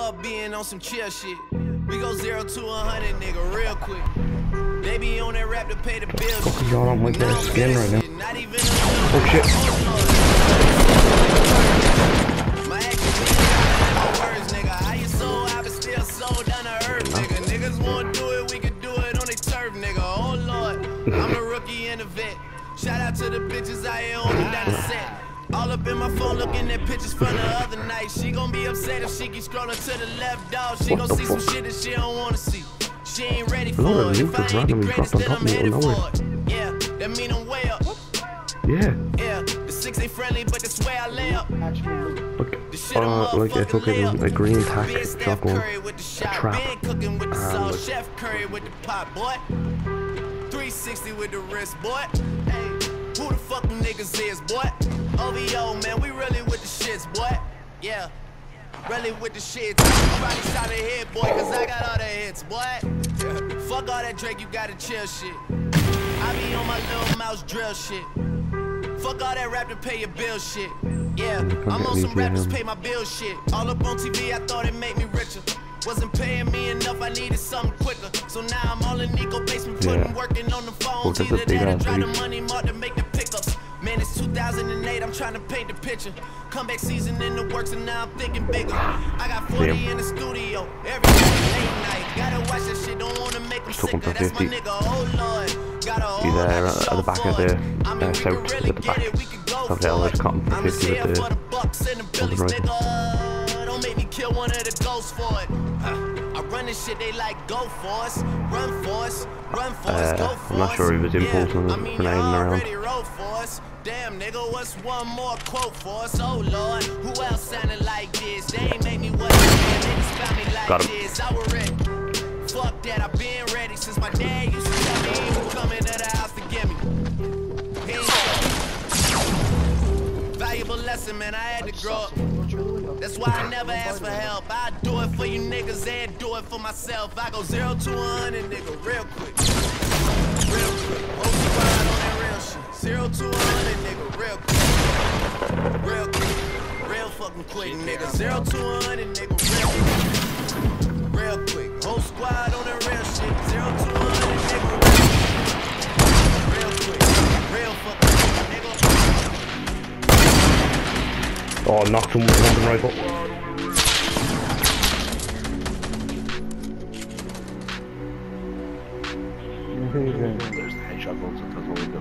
up being on some chill shit. We go 0 to 100, nigga, real quick. They be on that rap to pay the bills. Fuck, y'all don't like that skin right now. Not even oh shit. My actions words, nigga. How you sold, I been still sold down to earth, nigga. Niggas wanna do it, we can do it on they turf, nigga. Oh lord, I'm a rookie and a vet. Shout out to the bitches out here on down the set. All up in my phone looking at pictures from the other night. She gon' be upset if she keep scrolling to the left, dog. She gon' see some shit that she don't wanna see. She ain't ready for it. If I ain't the greatest, then I'm headed for it. Yeah, that mean I'm way up. Yeah. Yeah, the 6 ain't friendly, but that's where I lay up. Look, like it's okay, there's a green tack shotgun, a trap, cooking with the and sauce, Chef Curry with the pot, boy. 360 with the wrist, boy. Hey, who the fuck them niggas is, boy? OVO, man, we really with the shits, boy. Yeah, really with the shits. Everybody shot a hit, boy, cause I got all the hits, boy. Fuck all that Drake, you gotta chill shit. I be on my little mouse drill shit. Fuck all that rap to pay your bill shit. Yeah, I'm on some rappers pay my bill shit. All up on TV, I thought it made me richer. Wasn't paying me enough, I needed something quicker. So now I'm all in Nico basement, working on the phones. Either that or drive the money mark to make the pickups. Man, it's 2008, I'm trying to paint the picture. Comeback season in the works and now I'm thinking bigger. I got 40 in the studio, every night, late night. Gotta watch that shit, don't wanna make them sicker. That's my nigga, oh lord. Got a whole lot of show for it. I mean, we can really get it, we can go for it. I'm just here for the bucks and the billies, nigga. Don't make me kill one of the ghosts for it. I run this shit, they like go for us, run for us, run for us, go for us. I'm not sure he was impulsing I mean, you already wrote for us. Damn, nigga, what's one more quote for us? Oh lord, who else sounded like this? They ain't make me what they niggas found me like this. I was ready. Fuck that, I've been ready since my dad used to tell me he was coming to the house to get me. Valuable lesson, man, I had to grow up. That's why I never ask for help. I do it for you niggas and do it for myself. I go 0 to 100, nigga, real quick. Real quick. Whole squad on that real shit. 0 to 100, nigga, real quick. Real quick. Real fucking quick, nigga. 0 to 100, nigga, real quick. Real quick. Whole squad on that real shit. 0 to 100, nigga, real quick. Real fucking quick, nigga. Oh, knocked him with one rifle. There's the headshot bullets that does only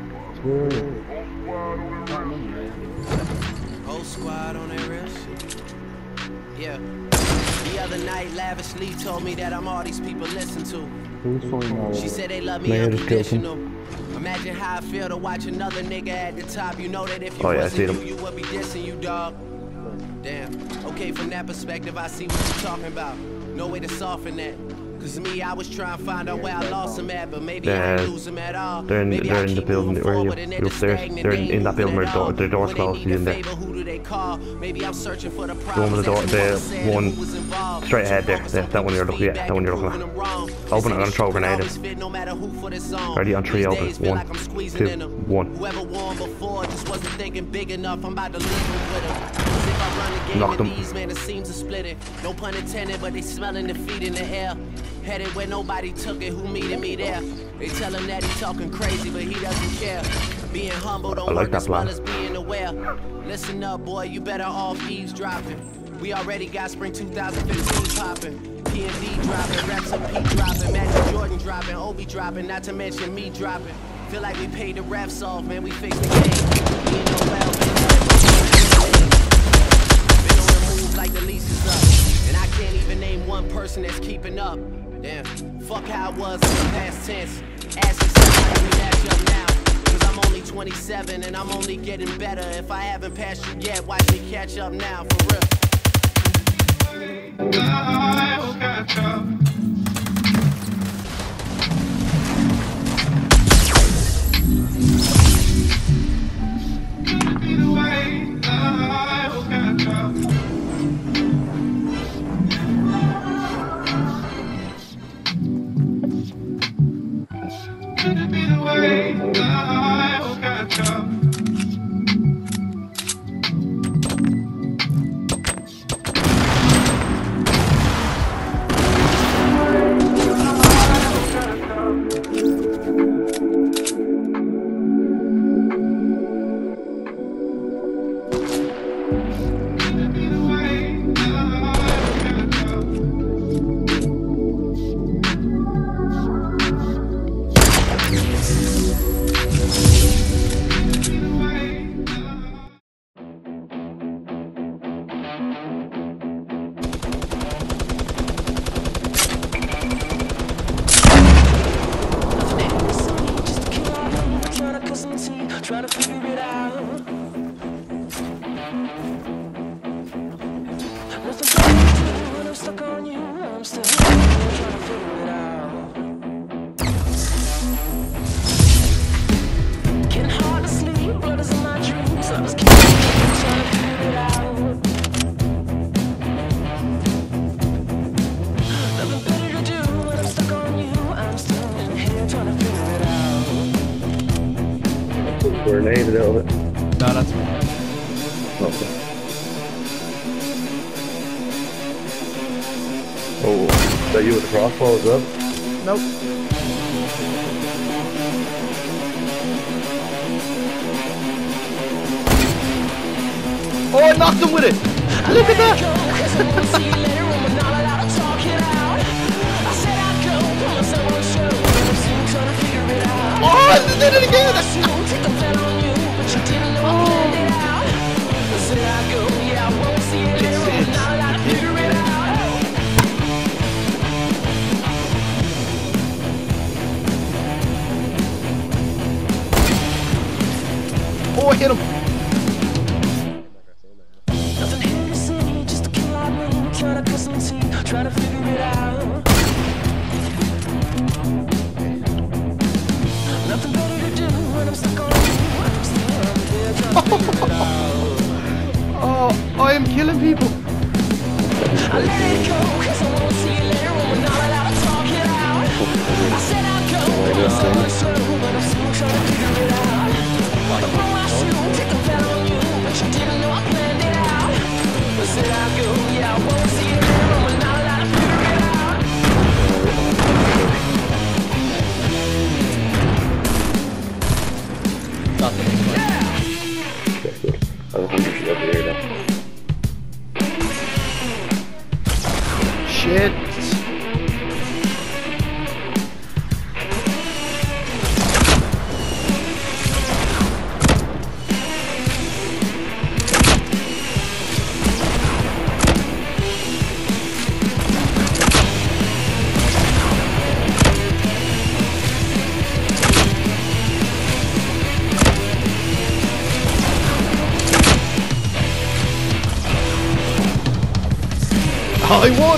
Whole squad on that real shit. Yeah. The other night, Lavishly told me that I'm all these people listen to. She said they love me unconditional. Imagine how I feel to watch another nigga at the top. You know that if you wasn't you would be dissing you, dog. Damn. Okay, from that perspective, I see what you're talking about. No way to soften that. Cause me, I was trying to find out where I lost him at, but maybe I didn't lose him at all. They're in the building where you're upstairs. They're in that building where the door's closed. He's in there. Maybe I'm searching for the one with the door, the one straight ahead there. That one you're looking at. That one you're looking at. Open it, I'm gonna throw a grenade in. Ready on 3 open. 1, 2, 1. Whoever won before just wasn't thinking big enough. I'm about to leave with him. Knocked him. These man, the seams are splitting. No pun intended, but they smelling defeat in the air. Headed where nobody took it, who meeted me there? They tell him that he talking crazy, but he doesn't care. Being humble don't work as well as being aware. Listen up, boy, you better off eavesdropping. We already got spring 2015 popping. P&D dropping, Reps and P dropping, Magic Jordan dropping, Obi dropping, not to mention me dropping. Feel like we paid the refs off, man, we fixed the game. We know well, been on the move like the lease is up. And I can't even name one person that's keeping up. Damn, fuck how it was in the past tense. Asking somebody we match up now. Cause I'm only 27 and I'm only getting better. If I haven't passed you yet, watch me catch up now, for real. I will catch up. Either way, I will catch up. Could it be the way I will catch up? grenaded out of it. No, that's me. Okay. Oh, is that you with the crossbow as well? Nope. Oh, I knocked him with it! Look at that! Oh, I did it again! Oh, I hit him! Trying to figure it out. Nothing better to do when I'm stuck on you. I'm still there trying to figure it out. Oh, I am killing people! I let it go, cause I won't see you later when we're not allowed to talk it out. I said I'd go, I'm so unsure, but I'm still trying to figure it out. Wanna blow my shoe, take the bet on you, but you didn't know I planned it out. I said I'd go, yeah, I won't see you later when we're not allowed to figure it out. That's good. I have 100 feet over here now. Shit! I won!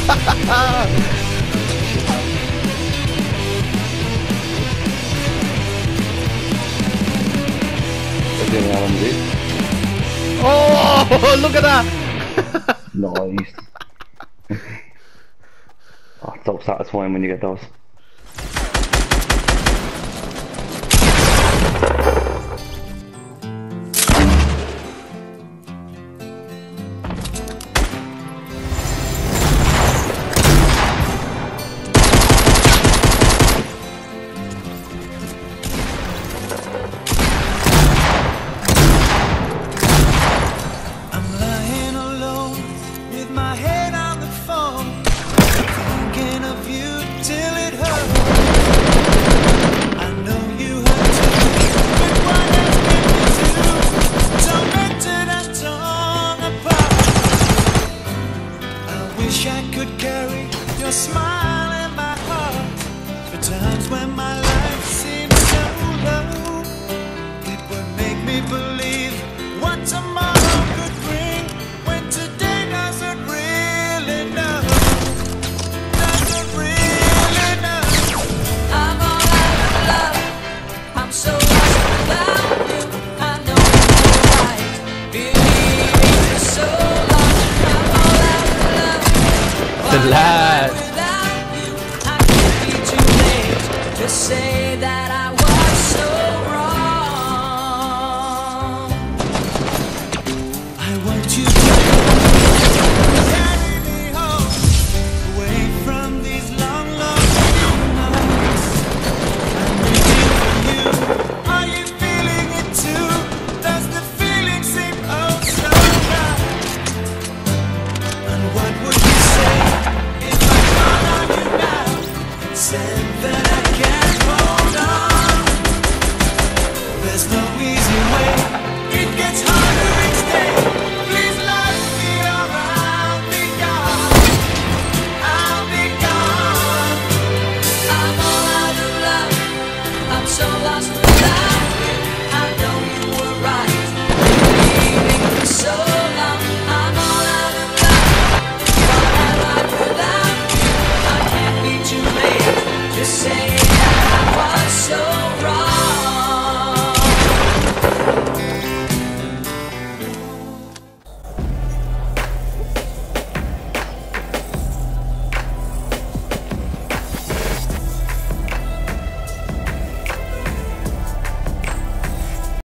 Oh, look at that! Nice. Oh, it's so satisfying when you get those. Wish I could carry your smile in my heart. For times when my life seems so low, it would make me believe what tomorrow could bring, when today doesn't really know. Doesn't really know. I'm all out of love. I'm so lost without you. I know you're right. Believing for so long. I'm all out of love. The lad. Without you, I can't be too late to say